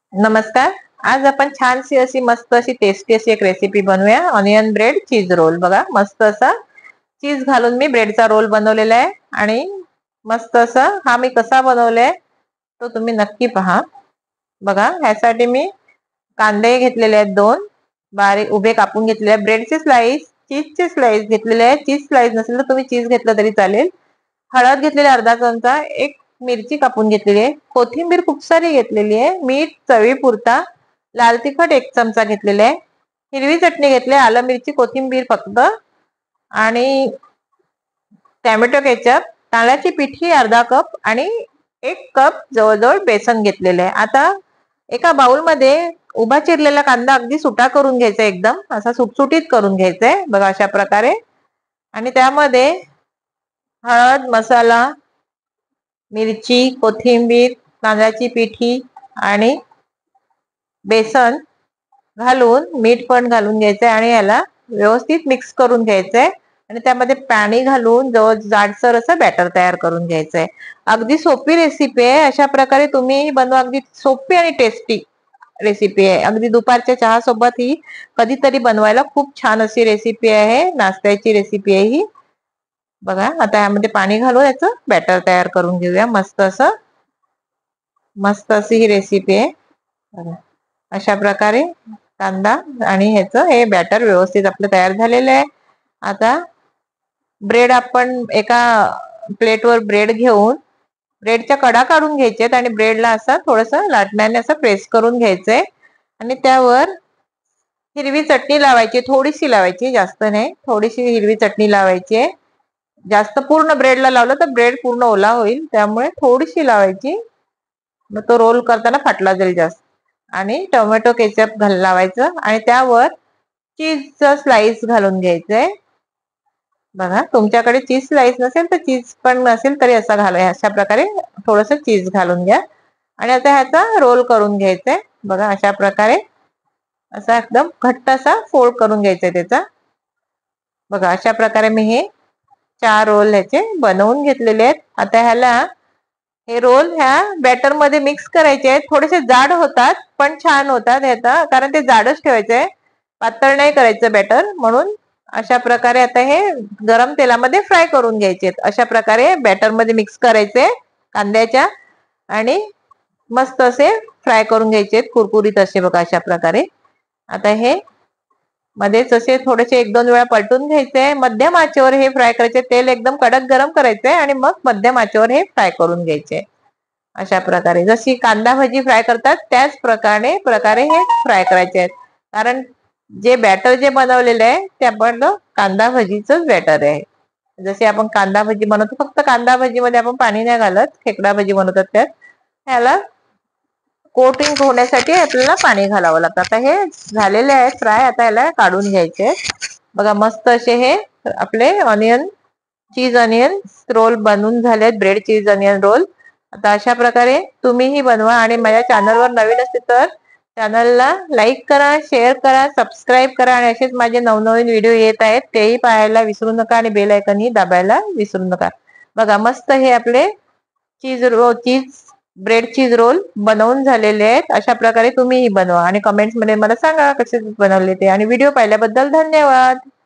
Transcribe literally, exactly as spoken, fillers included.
नमस्कार. आज आपण छानशी अशी मस्त अशी टेस्टी अशी एक रेसिपी बनवूया. Onion bread cheese roll. बघा मस्त असा चीज घालून मी ब्रेडचा रोल बनवलेला आहे आणि मस्त असा हा मी कसा बनवलाय तो तुम्ही नक्की पहा. बघा ह्यासाठी मी कांदे घेतलेले आहेत, दोन बारीक उभे कापून घेतलेले आहेत, ब्रेडचे स्लाइस, चीजचे स्लाइस घेतलेले आहेत. चीज स्लाइस नसेल तर तुम्ही चीज घेतलं तरी चालेल. हळद घेतलेली अर्धा चमचा, एक मिरची कापून घेतलेली आहे, कोथिंबीर खूप सारी घेतलेली आहे, मीठ चवीपुरता, लाल तिखट एक चमचा घेतलेले आहे, हिरवी चटणी घेतली, आलं मिरची कोथिंबीर फक्त, आणि टॅमॅटो केचप, तांदळाची पिठी अर्धा कप आणि एक कप जवळजवळ बेसन घेतलेले आहे. आता एका बाउल मध्ये उभा चिरलेला कांदा अगदी सुटा करून घ्यायचा, एकदम असा सुटसुटीत करून घ्यायचा आहे. बघा अशा प्रकारे. आणि त्यामध्ये हळद, मसाला, मिरची, कोथिंबीर, तांदळाची पिठी आणि बेसन घालून मीठ पण घालून घ्यायचंय आणि याला व्यवस्थित मिक्स करून घ्यायचंय आणि त्यामध्ये पाणी घालून जवळ जाडसर असं बॅटर तयार करून घ्यायचंय. अगदी सोपी रेसिपी आहे. अशा प्रकारे तुम्ही बनवा. अगदी सोपी आणि टेस्टी रेसिपी आहे. अगदी दुपारच्या चहा सोबत ही कधीतरी बनवायला खूप छान अशी रेसिपी आहे. नाश्त्याची रेसिपी आहे ही. बघा आता यामध्ये पाणी घालून याचं बॅटर तयार करून घेऊया. मस्त असं मस्त अशी ही रेसिपी आहे. अशा प्रकारे कांदा आणि ह्याचं हे बॅटर व्यवस्थित आपलं तयार झालेलं आहे. आता ब्रेड आपण एका प्लेटवर ब्रेड घेऊन ब्रेडच्या कडा काढून घ्यायच्यात आणि ब्रेडला असं थोडंसं लाटण्याने असं प्रेस करून घ्यायचंय आणि त्यावर हिरवी चटणी लावायची, थोडीशी लावायची, जास्त नाही, थोडीशी हिरवी चटणी लावायची आहे. जास्त पूर्ण ब्रेडला लावलं तर ब्रेड पूर्ण ओला होईल, त्यामुळे थोडीशी लावायची, मग तो रोल करताना फाटला जाईल जास्त. आणि टोमॅटो केचप घाल लावायचं आणि त्यावर चीजचं स्लाइस घालून घ्यायचंय. बघा तुमच्याकडे चीज स्लाइस नसेल तर चीज पण नसेल तरी असा घाला. अशा प्रकारे थोडस चीज घालून घ्या आणि आता ह्याचा रोल करून घ्यायचंय. बघा अशा प्रकारे असा एकदम घट्ट असा फोल्ड करून घ्यायचंय त्याचा. बघा अशा प्रकारे मी हे चार रोल ह्याचे बनवून घेतलेले आहेत. आता ह्याला हे रोल ह्या बॅटर मध्ये मिक्स करायचे आहेत. थोडेसे जाड होतात पण छान होतात ह्याचा, कारण ते जाडच ठेवायचंय, पातळ नाही करायचं बॅटर. म्हणून अशा प्रकारे आता हे गरम तेलामध्ये फ्राय करून घ्यायचे. अशा प्रकारे बॅटर मध्ये मिक्स करायचे कांद्याच्या आणि मस्त असे फ्राय करून घ्यायचे कुरकुरीत असे. बघा अशा प्रकारे. आता हे मध्येच असे थोडेसे एक दोन वेळा पलटून घ्यायचे. मध्यम आचेवर हे फ्राय करायचे. तेल एकदम कडक गरम करायचंय आणि मग मध्यम आचेवर हे फ्राय करून घ्यायचे. अशा प्रकारे जशी कांदा भजी फ्राय करतात त्याच प्रकारे प्रकारे हे फ्राय करायचे आहेत. कारण जे बॅटर जे बनवलेलं आहे ते आपण कांदा भजीचंच बॅटर आहे. जसे आपण कांदा भजी बनवतो, फक्त कांदा भजी मध्ये आपण पाणी नाही घालत, खेकडा भजी बनवतात त्यात ह्याला कोटिंग होण्यासाठी आपल्याला पाणी घालावं लागतं. आता हे झालेले आहे फ्राय. आता याला काढून घ्यायचे. बघा मस्त असे हे आपले ऑनियन चीज ऑनियन रोल बनवून झालेत, ब्रेड चीज ऑनियन रोल. आता अशा प्रकारे तुम्हीही बनवा आणि माझ्या चॅनलवर नवीन असते तर चॅनलला लाईक करा, शेअर करा, सबस्क्राईब करा आणि असेच माझे नवनवीन व्हिडिओ येत आहेत तेही पाहायला विसरू नका आणि बेल आयकॉन ही दाबायला विसरू नका. बघा मस्त हे आपले cheese roll cheese bread cheese roll बनवून झालेले आहेत. अशा प्रकारे तुम्हीही बनवा आणि कमेंट्स मध्ये मला सांगा कसे बनवले ते. आणि व्हिडिओ पाहिल्याबद्दल धन्यवाद.